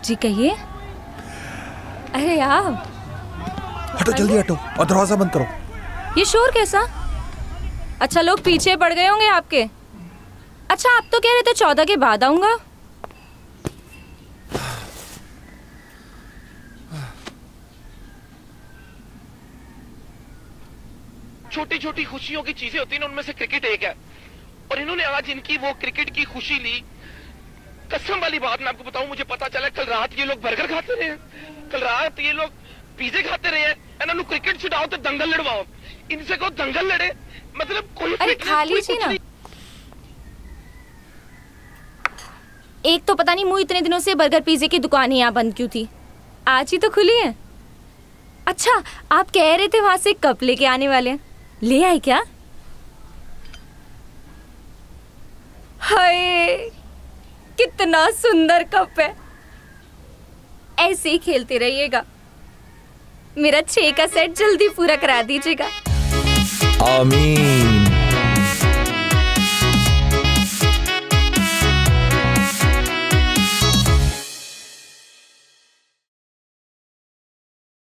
जी कहिए। अरे यार हटो, जल्दी हटो और दरवाजा बंद करो। ये शोर कैसा? अच्छा लोग पीछे पड़ गए होंगे आपके। अच्छा आप तो कह रहे थे 14 के बाद आऊंगा। छोटी छोटी खुशियों की चीजें होती हैं, उनमें से क्रिकेट एक है। और इन्होंने आज इनकी वो क्रिकेट की खुशी ली। कसम वाली बात मैं आपको बताऊं, मुझे पता चला कल रात ये लोग बर्गर खाते रहे, कल रात ये लोग पिज़्ज़े खाते रहे हैं। इन्होंने क्रिकेट छुड़ाओ तो दंगल लड़वाओ, इनसे को दंगल लड़े, मतलब कोई। अरे खा लीजिए ना। एक तो पता नहीं मुंह इतने दिनों से बर्गर पिज़्ज़े की दुकान ही यहाँ बंद क्यों थी, आज ही तो खुली है। अच्छा आप कह रहे थे वहां से कप लेके आने वाले, ले आए क्या? हाय कितना सुंदर कप है, ऐसे ही खेलते रहिएगा। मेरा 6 का सेट जल्दी पूरा करा दीजिएगा। आमीन।